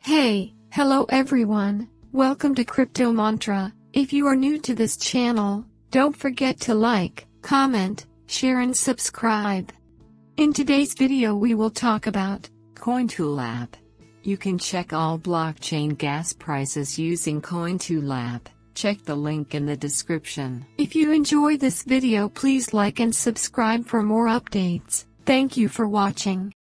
Hello everyone, welcome to Crypto Mantra. If you are new to this channel, don't forget to like, comment, share and subscribe. In today's video we will talk about cointool app. You can check all blockchain gas prices using cointool app. Check the link in the description. If you enjoy this video, please like and subscribe for more updates. Thank you for watching.